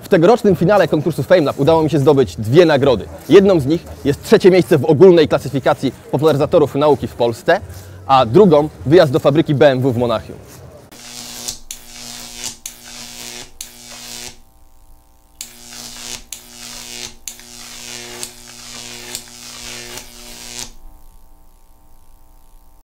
W tegorocznym finale konkursu FameLab udało mi się zdobyć 2 nagrody. Jedną z nich jest 3. miejsce w ogólnej klasyfikacji popularyzatorów nauki w Polsce, a drugą wyjazd do fabryki BMW w Monachium.